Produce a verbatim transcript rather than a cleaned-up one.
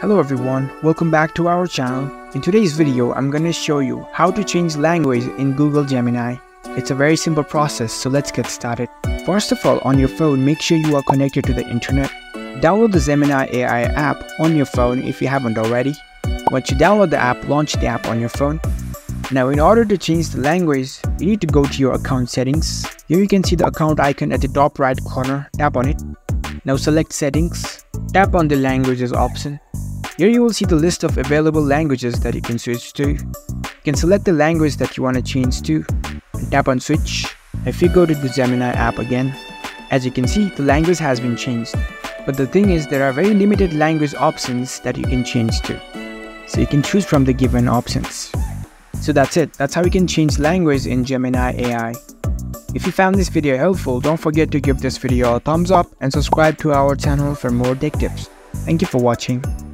Hello everyone, welcome back to our channel. In today's video, I'm going to show you how to change language in Google Gemini. It's a very simple process, so let's get started. First of all, on your phone, make sure you are connected to the internet. Download the Gemini A I app on your phone if you haven't already. Once you download the app, launch the app on your phone. Now, in order to change the language, you need to go to your account settings. Here you can see the account icon at the top right corner. Tap on it. Now select settings. Tap on the languages option. Here you will see the list of available languages that you can switch to. You can select the language that you want to change to and tap on switch. If you go to the Gemini app again, as you can see, the language has been changed. But the thing is, there are very limited language options that you can change to. So you can choose from the given options. So that's it. That's how you can change language in Gemini A I. If you found this video helpful, don't forget to give this video a thumbs up and subscribe to our channel for more tech tips. Thank you for watching.